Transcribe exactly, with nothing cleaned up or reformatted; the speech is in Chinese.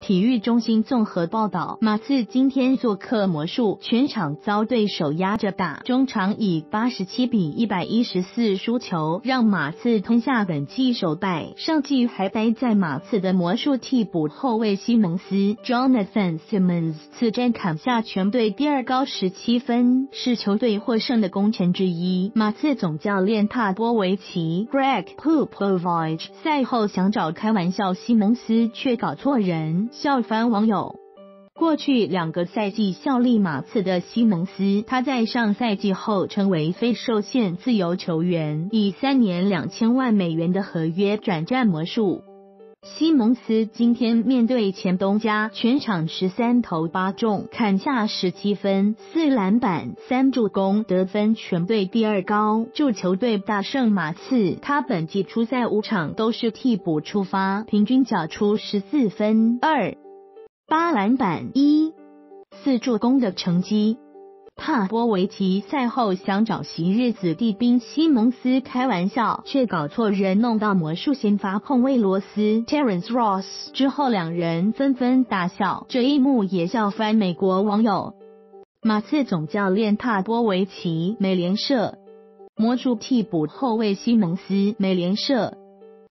体育中心综合报道，马刺今天做客魔术，全场遭对手压着打，中场以八十七比一百一十四输球，让马刺吞下本季首败。上季还待在马刺的魔术替补后卫西蒙斯 Jonathan Simmons 此战砍下全队第二高十七分，是球队获胜的功臣之一。马刺总教练帕波维奇 Greg Popovich 赛后想找开玩笑西蒙斯，却搞错人，笑翻网友。过去两个赛季效力马刺的西蒙斯，他在上赛季后成为非受限自由球员，以三年两千万美元的合约转战魔术。西蒙斯今天面对前东家，全场十三投八中，砍下十七分、四篮板、三助攻，得分全队第二高，助球队大胜马刺。他本季出赛五场都是替补出发，平均缴出十四分、二、八篮板、一、四助攻的成绩。帕波维奇赛后想找昔日子弟兵西蒙斯开玩笑，却搞错人，弄到魔术先发控卫罗斯 Terrence Ross 之后，两人纷纷大笑，这一幕也笑翻美国网友。马刺总教练帕波维奇，美联社。魔术替补后卫西蒙斯，美联社。